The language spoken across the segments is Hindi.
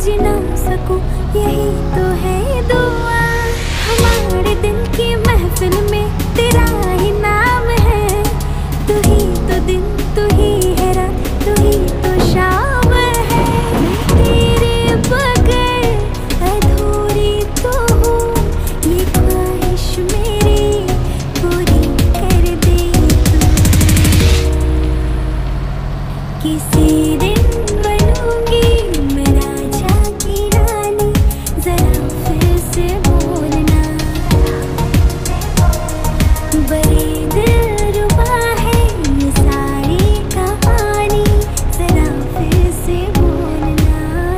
समझ ना सकूं, यही तो है दुआ। हमारे दिल की महफिल में तेरा ही नाम है। तू ही तो दिन, तू ही है रात, तू ही तो शाम है। तेरे बगैर अधूरी तो हूँ, ये ख्वाहिश मेरी पूरी कर दे तू। किसी दिन बनूंगी मैं राजा की रानी, जरा फिर से बोलना। बड़ी दिलरुबा है ये सारी कहानी, जरा फिर से बोलना।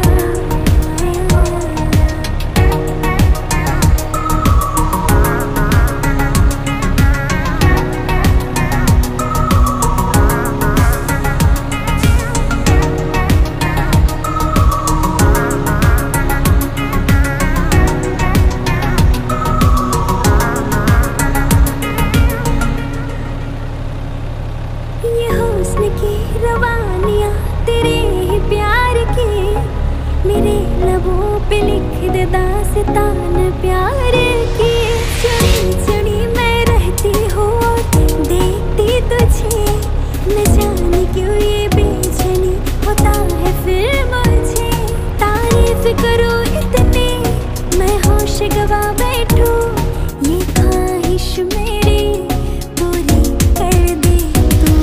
ये हुस्न की रवानियाँ तेरे ही प्यार की, मेरे लबों पे लिख दे दास्तान प्यार की। चुनी चुनी मैं रहती हूँ और देखती तुझे, न जाने क्यों ये बेचैनी होता है फिर मुझे। तारीफ करूँ इतनी मैं होश गवा बैठूं, ये ख्वाहिश मेरी पूरी कर दे तू।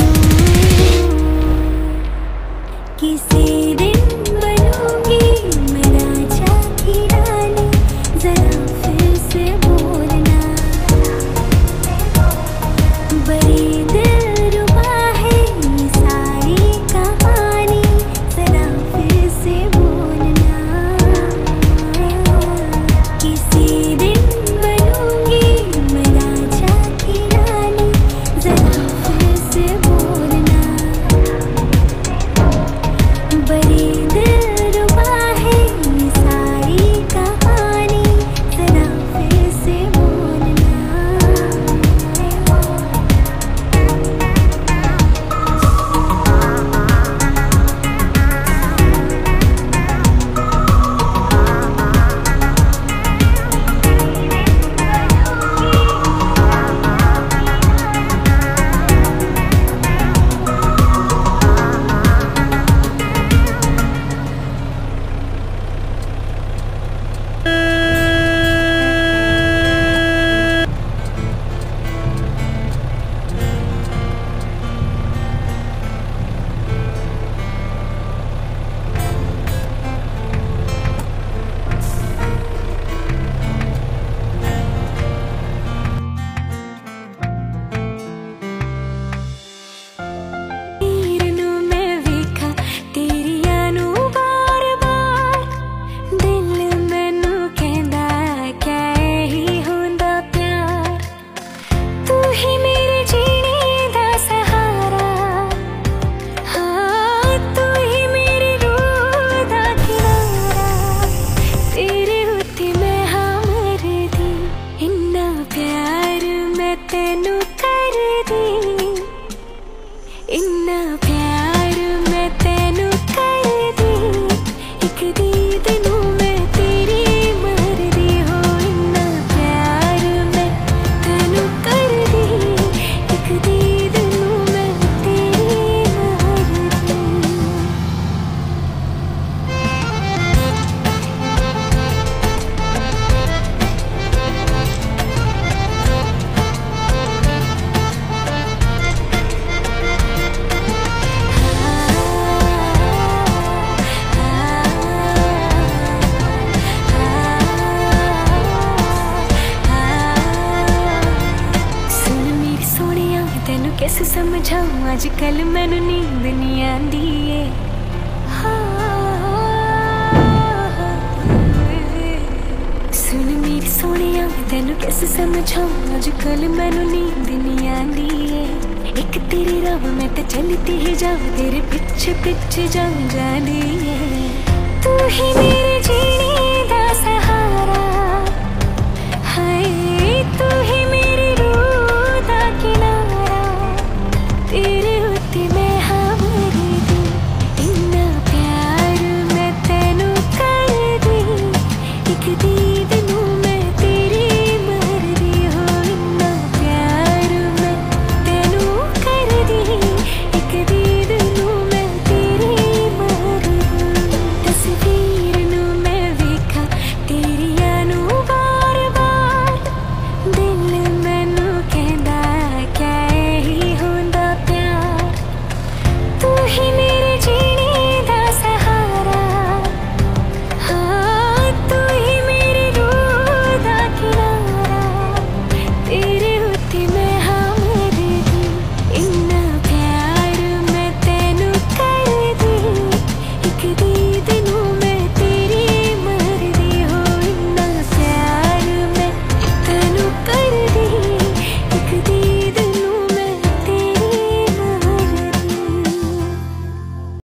किसी दिन बनूंगी मैं राजा की रानी, जरा फिर से बोलना। बड़ी दिलरुबा है ये सारी कहानी, जरा फिर से बोलना। किसी दिन बनूंगी मैं राजा की रानी, जरा फिर से बोलना। बड़ी दिलरुबा है ये सारी कहानी, जरा फिर से बोलना। कैसे समझाऊं अजकल मैनू नींद नहीं आंदी है। सुन मेरी सोनिया तेनू कैसे समझाऊं अजकल मैनू नींद नहीं आंदी है। एक तेरी राह मैं ते चलती ही जाऊं, तेरे पीछे पीछे जाऊं जानी है। तू ही मेरे जीने